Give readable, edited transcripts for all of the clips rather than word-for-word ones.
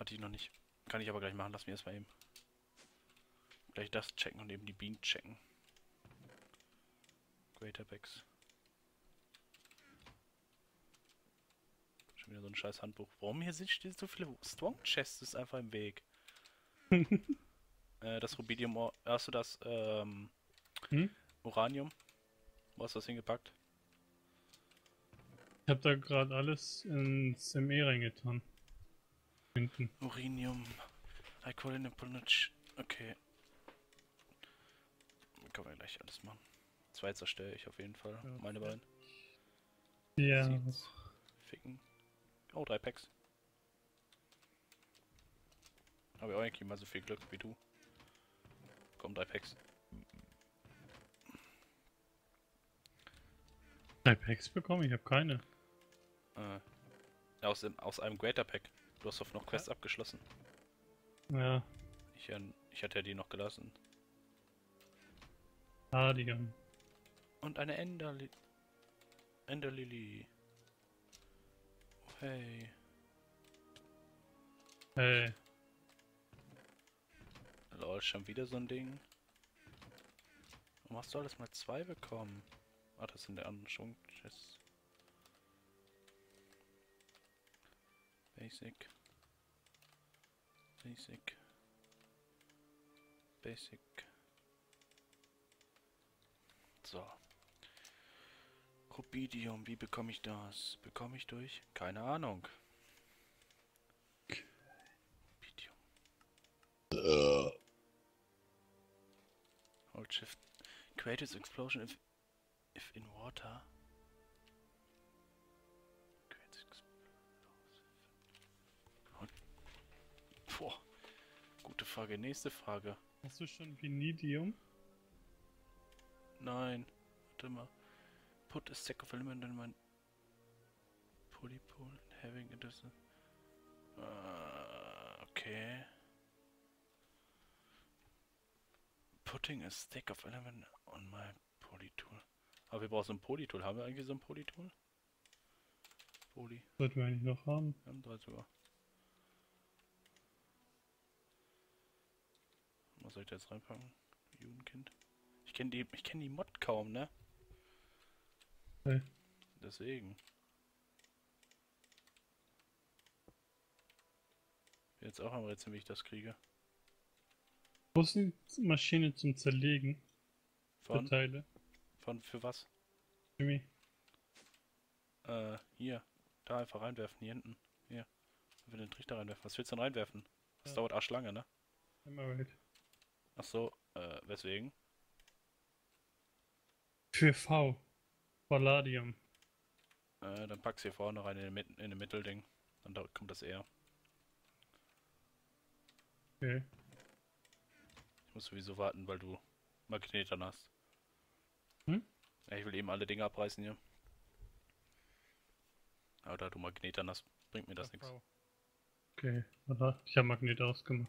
Hatte ich noch nicht. Kann ich aber gleich machen, lass mir erstmal eben. Gleich das checken und eben die Bienen checken. Greater Packs. Schon wieder so ein scheiß Handbuch. Warum hier sind stehen so viele Strong Chests ist einfach im Weg. Das Rubidium, hast du das Hm? Uranium? Wo hast du das hingepackt? Ich hab da gerade alles ins ME reingetan. Hinten. Uranium. Alkohol Okay. Können wir gleich alles machen. 2 zerstöre ich auf jeden Fall. Ja. Meine beiden. Ja. Seeds. Ficken. Oh, 3 Packs. Habe ich auch eigentlich mal so viel Glück wie du. Komm, 3 Packs. 3 Packs bekommen? Ich habe keine. Aus einem Greater Pack. Du hast doch noch Quests abgeschlossen. Ja. Ich hatte ja die noch gelassen. Stadion. Und eine Enderlily. Oh, hey. Hey. Lol, schon wieder so ein Ding. Warum hast du alles mal 2 bekommen? Ah, das sind der anderen Schwung-Chests. Basic. Basic. Basic. So. Rubidium, wie bekomme ich das? Bekomme ich durch? Keine Ahnung. Rubidium. Hold Shift. Creates explosion if in water. Creates explosion. Boah. Gute Frage. Nächste Frage. Hast du schon Vinidium? Nein. Warte mal. Put a stack of element in my polypool and having it as a... okay. Putting a stack of element on my polytool. Aber wir brauchen so ein Polytool. Haben wir eigentlich so ein Polytool? Poly. Sollten wir eigentlich noch haben. Wir haben 3 sogar. Was soll ich da jetzt reinpacken? Jugendkind. Ich kenn die Mod kaum, ne? Hey. Deswegen. Bin jetzt auch am Rätsel, wie ich das kriege. Wo ist die Maschine zum Zerlegen? Von? Der Teile. Für was? Jimmy. Hier. Da einfach reinwerfen, hier hinten. Hier. Ich will den Trichter reinwerfen. Was willst du denn reinwerfen? Das Ja. dauert arschlange, ne? Emerald. Ach so, weswegen? Für V. Palladium. Dann pack's hier vorne rein in den Mittelding. Dann kommt das eher. Okay. Ich muss sowieso warten, weil du Magnetern hast. Hm? Ja, ich will eben alle Dinge abreißen hier. Aber da du Magnetern hast, bringt mir das nichts. Okay, warte. Ich habe Magnet ausgemacht.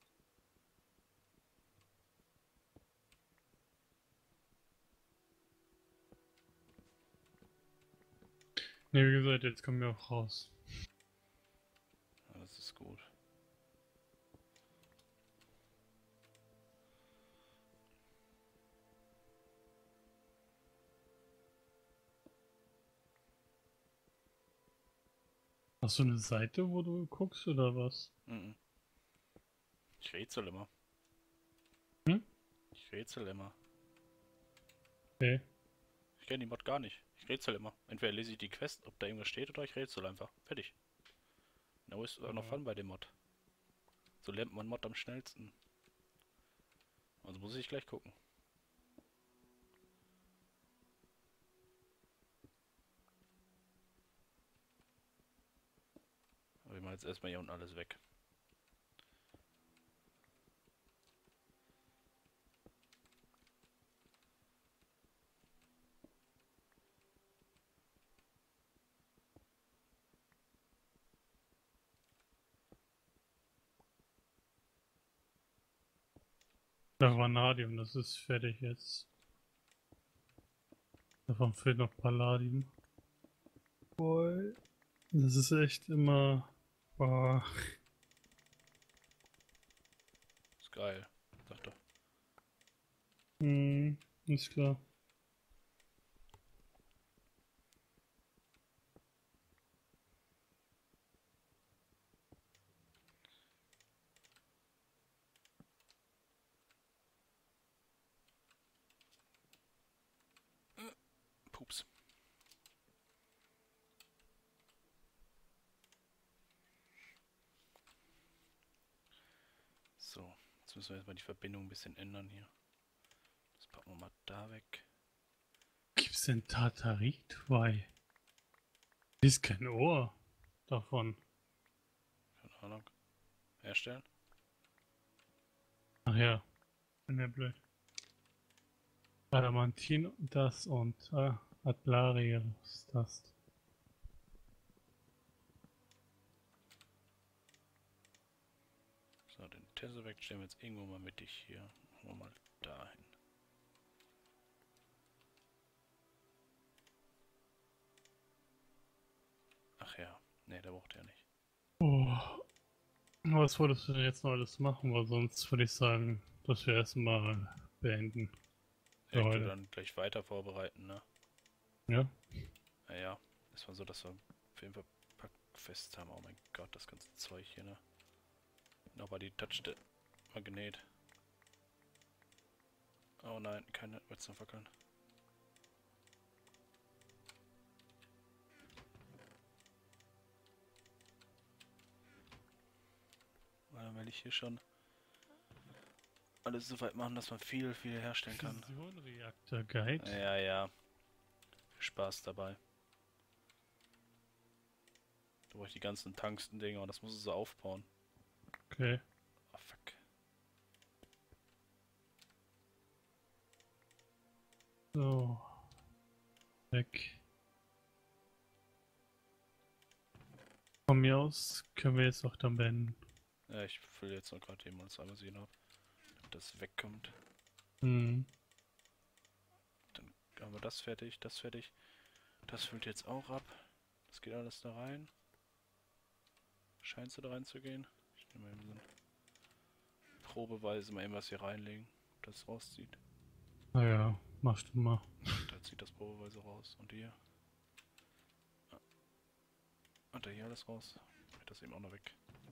Ne, wie gesagt, jetzt kommen wir auch raus. Ja, das ist gut. Hast du eine Seite, wo du guckst oder was? Mhm. Ich rätsel immer. Hm? Ich rätsel immer. Okay. Ich kenne die Mod gar nicht. Ich rätsel immer. Entweder lese ich die Quest, ob da irgendwas steht, oder ich rätsel einfach. Fertig. No ist auch noch Fun bei dem Mod. So lernt man Mod am schnellsten. Also muss ich gleich gucken. Aber ich mache jetzt erstmal hier unten alles weg. Da Vanadium, das ist fertig jetzt. Davon fehlt noch Palladium. Boy. Das ist echt immer... Boah. Geil. Sag doch. Ist klar. Pups. So, jetzt müssen wir jetzt mal die Verbindung ein bisschen ändern hier. Das packen wir mal da weg. Gibt's denn Tataritwei? Ist kein Ohr davon. Keine Ahnung. Herstellen. Ach ja, bin ja blöd. Adamantin das und Adlarius das. So, den Tesseract stellen wir jetzt irgendwo mal mittig hier. Machen wir mal dahin. Ach ja, ne, der braucht ja nicht. Oh. Was wolltest du denn jetzt noch alles machen? Weil sonst würde ich sagen, dass wir erstmal beenden. Für Ich heute. dann gleich weiter vorbereiten, ne? Ja? Naja, ist mal so, dass wir auf jeden Fall packfest haben. Oh mein Gott, das ganze Zeug hier, ne? Aber die touchte Magnet. Oh nein, keine Wurzeln fackeln. Weil ich hier schon alles so weit machen, dass man viel herstellen kann. Fusion-Reaktor Guide. Ja, ja. Viel Spaß dabei. Da brauche ich die ganzen Tungsten-Dinger und das muss ich so aufbauen. Okay. Oh fuck. So. Weg. Von mir aus können wir jetzt auch dann beenden. Ja, ich fülle jetzt noch gerade eben alles einmal sehen ab, damit das wegkommt. Hm. Dann haben wir das fertig, das fertig. Das füllt jetzt auch ab. Das geht alles da rein. Scheint so da reinzugehen. Ich nehme mal eben so ein probeweise mal eben was hier reinlegen, ob das rauszieht. Naja, machst du mal. Da zieht das probeweise raus. Und hier. Und da hier alles raus. Wird das eben auch noch weg.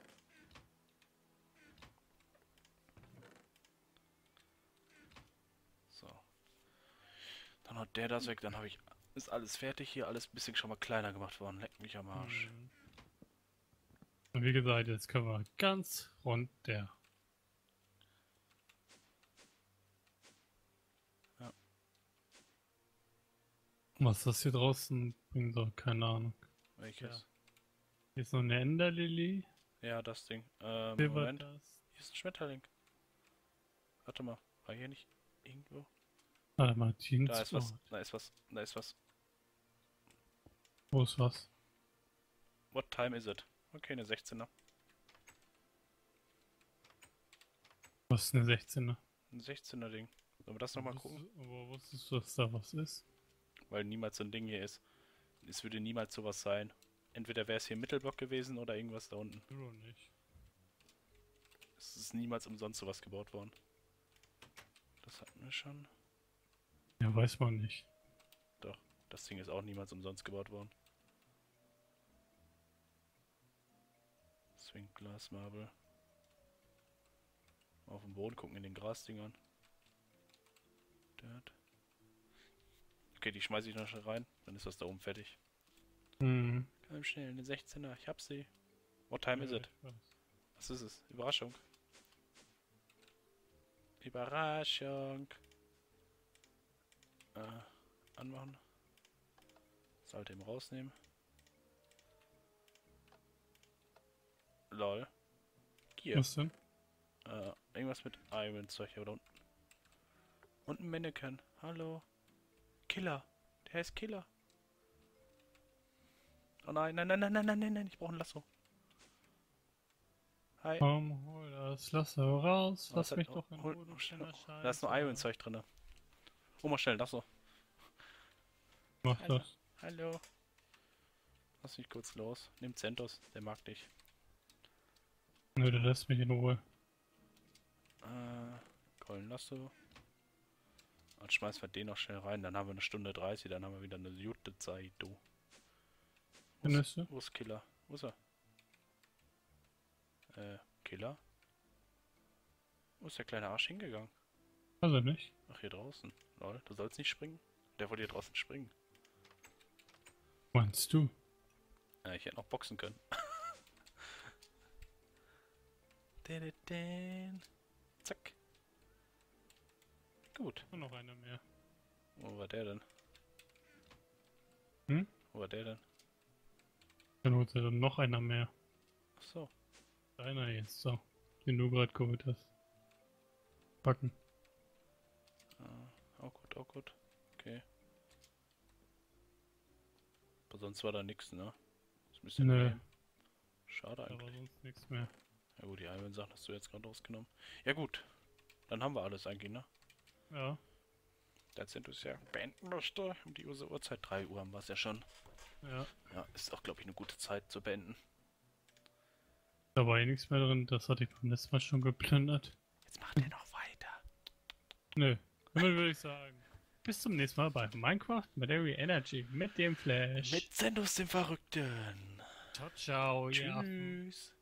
So. Dann hat der das weg, dann habe ich. Ist alles fertig hier, alles ein bisschen schon mal kleiner gemacht worden. Leck mich am Arsch. Hm. Und wie gesagt, jetzt können wir ganz runter. Ja. Was das hier draußen bringt, doch keine Ahnung. Welches? Hier ist noch eine Enderlily. Ja, das Ding. Moment. Silberdas. Hier ist ein Schmetterling. Warte mal. War hier nicht irgendwo? Ah, Martins. Da ist was. Da ist was. Da ist was. Wo ist was? What time is it? Okay, eine 16er. Was ist eine 16er? Ein 16er Ding. Sollen wir das nochmal gucken? Aber wusstest du, dass da was ist? Weil niemals so ein Ding hier ist. Es würde niemals sowas sein. Entweder wäre es hier im Mittelblock gewesen oder irgendwas da unten. Oder nicht. Es ist niemals umsonst sowas gebaut worden. Das hatten wir schon. Ja, weiß man nicht. Doch, das Ding ist auch niemals umsonst gebaut worden. Swing Glas Marble. Auf den Boden gucken in den Grasdingern. Dirt. Okay, die schmeiße ich noch schnell rein. Dann ist das da oben fertig. Hm. Komm schnell, eine 16er. Ich hab sie. What time is Ja, it? ich weiß. Was ist es? Überraschung. Überraschung. Anmachen. Sollte eben rausnehmen. Lol. Hier. Was denn? Irgendwas mit Iron-Zeug hier unten. Und ein Mannequin. Hallo. Killer. Der heißt Killer. Oh nein, nein, nein, nein, nein, nein, nein, nein. Ich brauche ein Lasso. Hi. Komm, hol das Lasso raus. Lass Was mich hat- doch in hol- Ruhe, du schnell- kleiner Scheiße. Da ist nur Iron-Zeug drin. Hol mal schnell, Lasso. Mach Hallo. das. Hallo. Lass mich kurz los. Nimm Zentos, der mag dich. Nö, der lässt mich in Ruhe. hast du. Dann schmeißen wir den noch schnell rein, dann haben wir eine Stunde 30, dann haben wir wieder eine gute Zeit, du. Findest du? Wo ist Killer? Wo ist er? Killer? Wo ist der kleine Arsch hingegangen? Also nicht. Ach, hier draußen. Lol, du sollst nicht springen. Der wollte hier draußen springen. Meinst du? Ich hätte noch boxen können. Zack. Gut. Und noch einer mehr. Wo war der denn? Hm? Wo war der denn? Dann holt er dann noch einer mehr. Ach so. Einer jetzt, so. Den du gerade geholt hast. Packen. Auch gut, auch gut. Okay. Aber sonst war da nichts, ne? Das ist ein bisschen Nö. lame. Schade Da war eigentlich. sonst nichts mehr. Ja gut, die Iron Sachen hast du jetzt gerade rausgenommen. Ja gut. Dann haben wir alles eigentlich, ne? Ja. Als wenn du es ja beenden möchte. Um die Uhrzeit 3 Uhr haben wir es ja schon. Ja. Ja, ist auch, glaube ich, eine gute Zeit zu beenden. Da war eh nichts mehr drin. Das hatte ich beim letzten Mal schon geplündert. Jetzt macht er noch weiter. Nö. Damit würde ich sagen. Bis zum nächsten Mal bei Minecraft mit Area Energy. Mit dem Flash. Mit Sendus dem Verrückten. Ciao, ciao. ihr Affen. Tschüss.